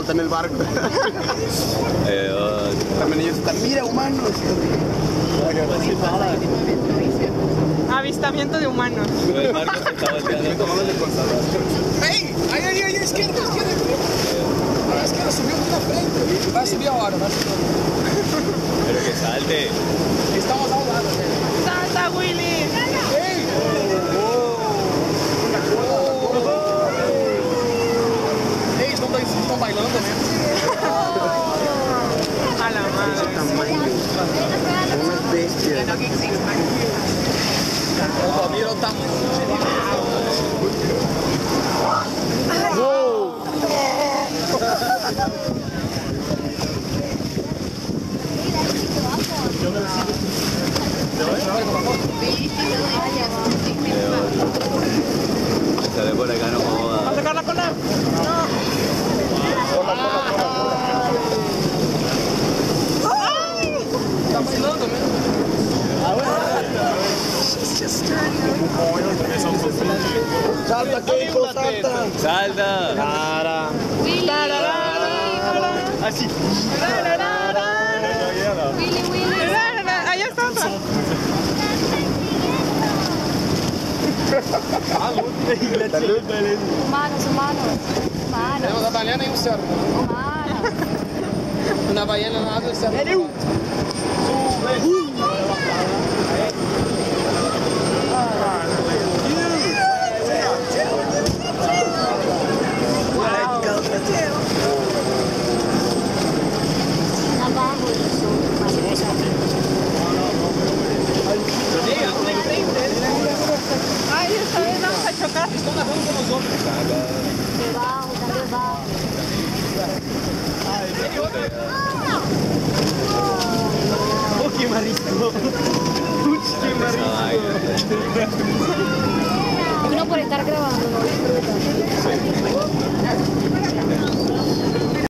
voltea en el barco. También ellos están, mira, humanos. Avistamiento de humanos. El barco se está volteando. ¡Ey! ¡Ahí, izquierda! A la izquierda subió de la frente. Va a subir ahora, Pero que salte. Estamos a un lado. ¡Salta, Willy! ¡Ey! ¡Ey! Estão bailando, né? A la madre. Tamaño. Unas bestias. Mira o tamanho. Sale por acá, no joda. ¿Va a sacar la cola? Tá bailando mesmo. Salta, Keiko, salta. ¡Salta! Cara. Así. Willy. Allá está otra. Humanos. Temos a baleana e o cervo. Humanos. Na baiana na água e o cervo. Ay, esta vez vamos a chocar. Estão nadando com os outros. Debajo. Oh, qué marisco. Qué marisco. Uno por estar grabando, no disfruta.